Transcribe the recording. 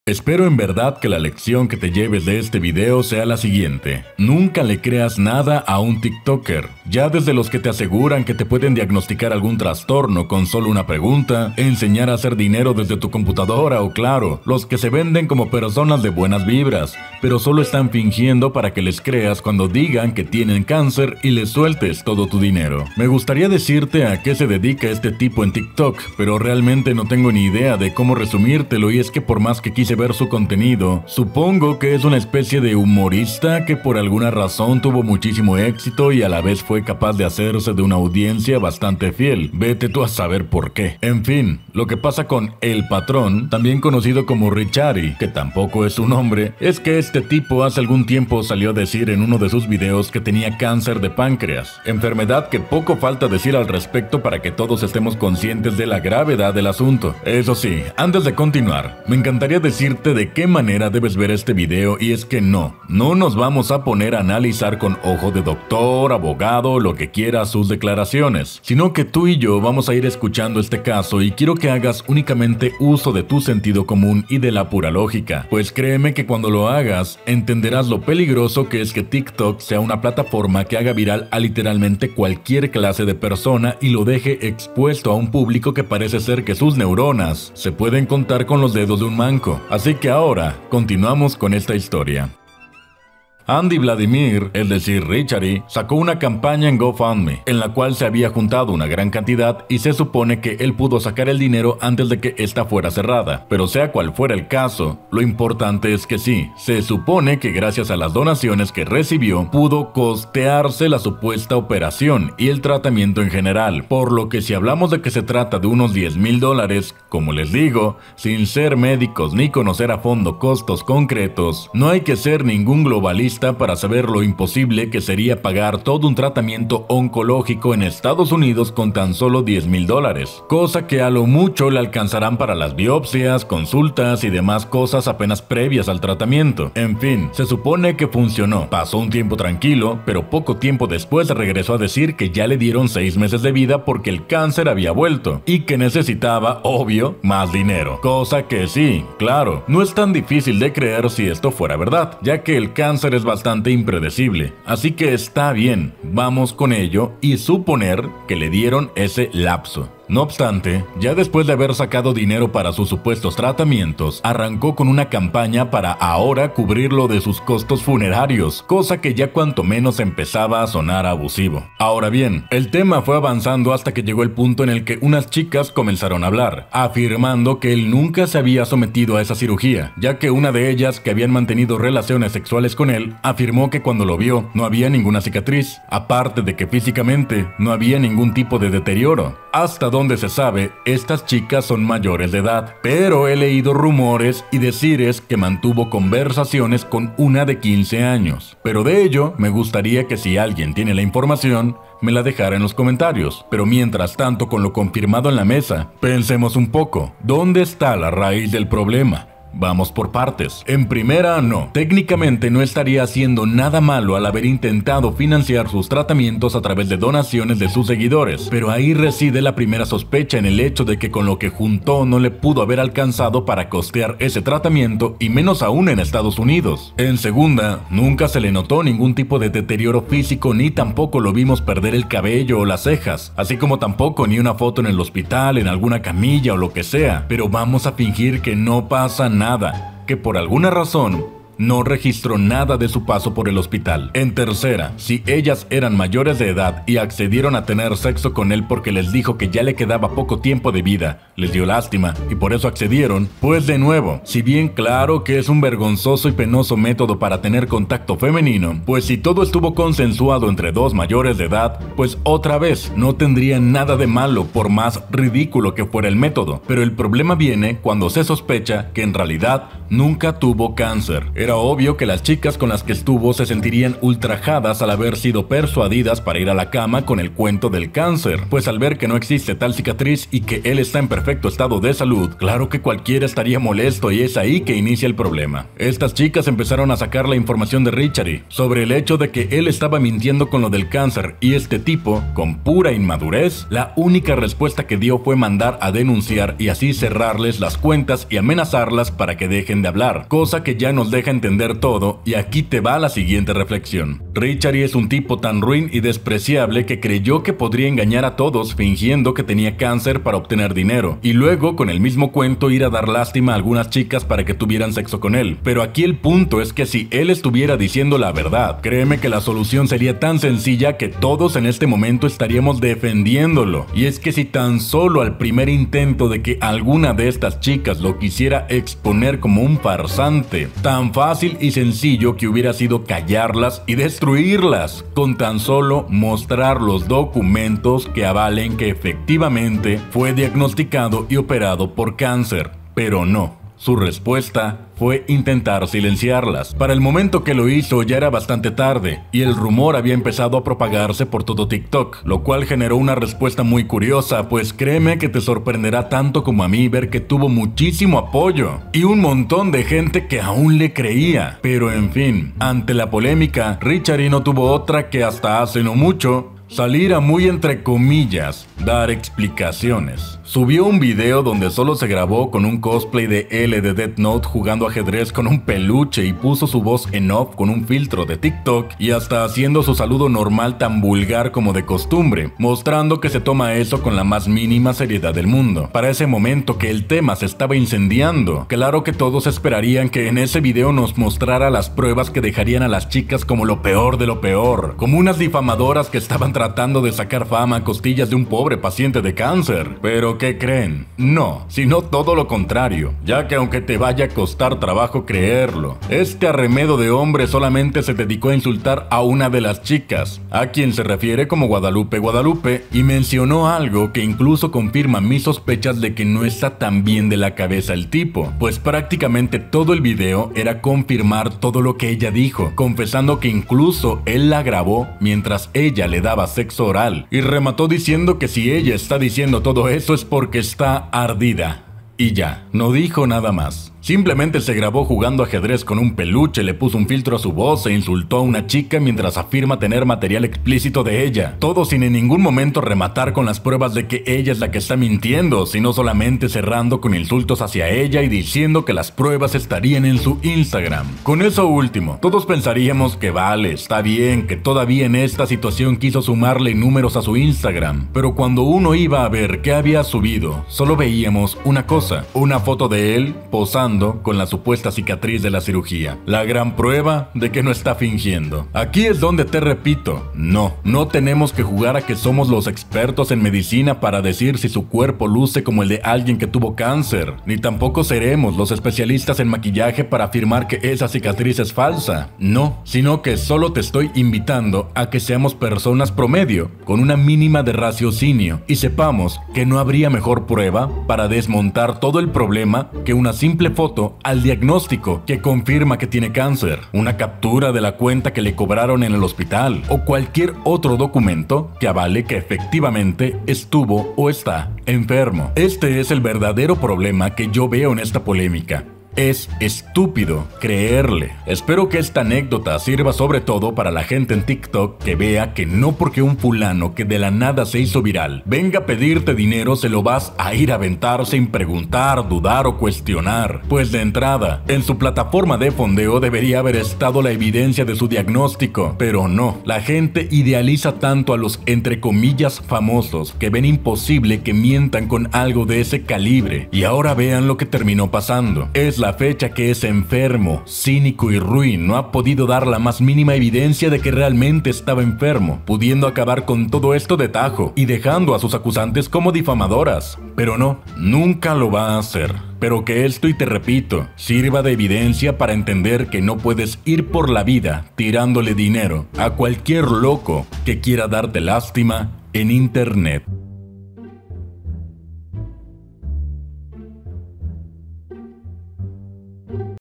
Espero en verdad que la lección que te lleves de este video sea la siguiente. Nunca le creas nada a un TikToker, ya desde los que te aseguran que te pueden diagnosticar algún trastorno con solo una pregunta, enseñar a hacer dinero desde tu computadora o claro, los que se venden como personas de buenas vibras, pero solo están fingiendo para que les creas cuando digan que tienen cáncer y les sueltes todo tu dinero. Me gustaría decirte a qué se dedica este tipo en TikTok, pero realmente no tengo ni idea de cómo resumírtelo y es que por más que quise ver su contenido, supongo que es una especie de humorista que por alguna razón tuvo muchísimo éxito y a la vez fue capaz de hacerse de una audiencia bastante fiel. Vete tú a saber por qué. En fin, lo que pasa con El Patrón, también conocido como Richari, que tampoco es su nombre, es que este tipo hace algún tiempo salió a decir en uno de sus videos que tenía cáncer de páncreas, enfermedad que poco falta decir al respecto para que todos estemos conscientes de la gravedad del asunto. Eso sí, antes de continuar, me encantaría decirte de qué manera debes ver este video y es que no nos vamos a poner a analizar con ojo de doctor, abogado, lo que quiera sus declaraciones, sino que tú y yo vamos a ir escuchando este caso y quiero que hagas únicamente uso de tu sentido común y de la pura lógica, pues créeme que cuando lo hagas entenderás lo peligroso que es que TikTok sea una plataforma que haga viral a literalmente cualquier clase de persona y lo deje expuesto a un público que parece ser que sus neuronas se pueden contar con los dedos de un manco. Así que ahora, continuamos con esta historia. Andy Vladimir, es decir Richari, sacó una campaña en GoFundMe, en la cual se había juntado una gran cantidad y se supone que él pudo sacar el dinero antes de que esta fuera cerrada. Pero sea cual fuera el caso, lo importante es que sí, se supone que gracias a las donaciones que recibió, pudo costearse la supuesta operación y el tratamiento en general, por lo que si hablamos de que se trata de unos $10,000, como les digo, sin ser médicos ni conocer a fondo costos concretos, no hay que ser ningún globalista para saber lo imposible que sería pagar todo un tratamiento oncológico en Estados Unidos con tan solo $10,000, cosa que a lo mucho le alcanzarán para las biopsias, consultas y demás cosas apenas previas al tratamiento. En fin, se supone que funcionó, pasó un tiempo tranquilo, pero poco tiempo después regresó a decir que ya le dieron 6 meses de vida porque el cáncer había vuelto y que necesitaba, obvio, más dinero, cosa que sí, claro, no es tan difícil de creer si esto fuera verdad, ya que el cáncer es bastante impredecible, así que está bien, vamos con ello y suponer que le dieron ese lapso. No obstante, ya después de haber sacado dinero para sus supuestos tratamientos, arrancó con una campaña para ahora cubrirlo de sus costos funerarios, cosa que ya cuanto menos empezaba a sonar abusivo. Ahora bien, el tema fue avanzando hasta que llegó el punto en el que unas chicas comenzaron a hablar, afirmando que él nunca se había sometido a esa cirugía, ya que una de ellas, que habían mantenido relaciones sexuales con él, afirmó que cuando lo vio no había ninguna cicatriz, aparte de que físicamente no había ningún tipo de deterioro. Hasta donde se sabe, estas chicas son mayores de edad, pero he leído rumores y decires que mantuvo conversaciones con una de 15 años. Pero de ello, me gustaría que si alguien tiene la información, me la dejara en los comentarios. Pero mientras tanto, con lo confirmado en la mesa, pensemos un poco, ¿dónde está la raíz del problema? Vamos por partes. En primera, no. Técnicamente no estaría haciendo nada malo al haber intentado financiar sus tratamientos a través de donaciones de sus seguidores, pero ahí reside la primera sospecha en el hecho de que con lo que juntó no le pudo haber alcanzado para costear ese tratamiento y menos aún en Estados Unidos. En segunda, nunca se le notó ningún tipo de deterioro físico ni tampoco lo vimos perder el cabello o las cejas, así como tampoco ni una foto en el hospital, en alguna camilla o lo que sea, pero vamos a fingir que no pasa nada, que por alguna razón no registró nada de su paso por el hospital. En tercera, si ellas eran mayores de edad y accedieron a tener sexo con él porque les dijo que ya le quedaba poco tiempo de vida, les dio lástima y por eso accedieron, pues de nuevo, si bien claro que es un vergonzoso y penoso método para tener contacto femenino, pues si todo estuvo consensuado entre dos mayores de edad, pues otra vez no tendría nada de malo por más ridículo que fuera el método. Pero el problema viene cuando se sospecha que en realidad nunca tuvo cáncer. Era obvio que las chicas con las que estuvo se sentirían ultrajadas al haber sido persuadidas para ir a la cama con el cuento del cáncer, pues al ver que no existe tal cicatriz y que él está en perfecto estado de salud, claro que cualquiera estaría molesto y es ahí que inicia el problema. Estas chicas empezaron a sacar la información de Richari sobre el hecho de que él estaba mintiendo con lo del cáncer y este tipo, con pura inmadurez, la única respuesta que dio fue mandar a denunciar y así cerrarles las cuentas y amenazarlas para que dejen aprende a hablar, cosa que ya nos deja entender todo, y aquí te va la siguiente reflexión. Richard es un tipo tan ruin y despreciable que creyó que podría engañar a todos fingiendo que tenía cáncer para obtener dinero, y luego con el mismo cuento ir a dar lástima a algunas chicas para que tuvieran sexo con él. Pero aquí el punto es que si él estuviera diciendo la verdad, créeme que la solución sería tan sencilla que todos en este momento estaríamos defendiéndolo. Y es que si tan solo al primer intento de que alguna de estas chicas lo quisiera exponer como un farsante, tan fácil y sencillo que hubiera sido callarlas y destruirlas, con tan solo mostrar los documentos que avalen que efectivamente fue diagnosticado y operado por cáncer. Pero no, su respuesta fue intentar silenciarlas. Para el momento que lo hizo ya era bastante tarde, y el rumor había empezado a propagarse por todo TikTok, lo cual generó una respuesta muy curiosa, pues créeme que te sorprenderá tanto como a mí ver que tuvo muchísimo apoyo, y un montón de gente que aún le creía. Pero en fin, ante la polémica, Richard no tuvo otra que hasta hace no mucho salir a muy entre comillas dar explicaciones. Subió un video donde solo se grabó con un cosplay de L de Death Note jugando ajedrez con un peluche y puso su voz en off con un filtro de TikTok y hasta haciendo su saludo normal tan vulgar como de costumbre, mostrando que se toma eso con la más mínima seriedad del mundo. Para ese momento que el tema se estaba incendiando, claro que todos esperarían que en ese video nos mostrara las pruebas que dejarían a las chicas como lo peor de lo peor, como unas difamadoras que estaban tratando de sacar fama a costillas de un pobre paciente de cáncer. Pero ¿qué creen? No, sino todo lo contrario, ya que aunque te vaya a costar trabajo creerlo, este arremedo de hombre solamente se dedicó a insultar a una de las chicas, a quien se refiere como Guadalupe, y mencionó algo que incluso confirma mis sospechas de que no está tan bien de la cabeza el tipo, pues prácticamente todo el video era confirmar todo lo que ella dijo, confesando que incluso él la grabó mientras ella le daba sexo oral, y remató diciendo que si ella está diciendo todo eso es porque está ardida. Y ya, no dijo nada más. Simplemente se grabó jugando ajedrez con un peluche, le puso un filtro a su voz e insultó a una chica mientras afirma tener material explícito de ella. Todo sin en ningún momento rematar con las pruebas de que ella es la que está mintiendo, sino solamente cerrando con insultos hacia ella y diciendo que las pruebas estarían en su Instagram. Con eso último, todos pensaríamos que vale, está bien, que todavía en esta situación quiso sumarle números a su Instagram, pero cuando uno iba a ver qué había subido, solo veíamos una cosa, una foto de él posando con la supuesta cicatriz de la cirugía. La gran prueba de que no está fingiendo. Aquí es donde te repito, no tenemos que jugar a que somos los expertos en medicina para decir si su cuerpo luce como el de alguien que tuvo cáncer, ni tampoco seremos los especialistas en maquillaje para afirmar que esa cicatriz es falsa. No, sino que solo te estoy invitando a que seamos personas promedio, con una mínima de raciocinio, y sepamos que no habría mejor prueba para desmontar todo el problema que una simple foto al diagnóstico que confirma que tiene cáncer, una captura de la cuenta que le cobraron en el hospital o cualquier otro documento que avale que efectivamente estuvo o está enfermo. Este es el verdadero problema que yo veo en esta polémica. Es estúpido creerle. Espero que esta anécdota sirva sobre todo para la gente en TikTok que vea que no porque un fulano que de la nada se hizo viral venga a pedirte dinero se lo vas a ir a aventar sin preguntar, dudar o cuestionar. Pues de entrada, en su plataforma de fondeo debería haber estado la evidencia de su diagnóstico, pero no. La gente idealiza tanto a los entre comillas famosos que ven imposible que mientan con algo de ese calibre. Y ahora vean lo que terminó pasando. Es la fecha que ese enfermo, cínico y ruin no ha podido dar la más mínima evidencia de que realmente estaba enfermo, pudiendo acabar con todo esto de tajo y dejando a sus acusantes como difamadoras. Pero no, nunca lo va a hacer. Pero que esto, y te repito, sirva de evidencia para entender que no puedes ir por la vida tirándole dinero a cualquier loco que quiera darte lástima en internet.